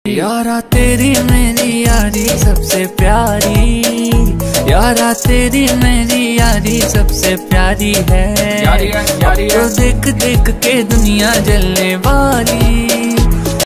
यारा तेरी मेरी यारी सबसे प्यारी, यारा तेरी मेरी यारी सबसे प्यारी है। यारी है। तो देख देख के दुनिया जलने वाली।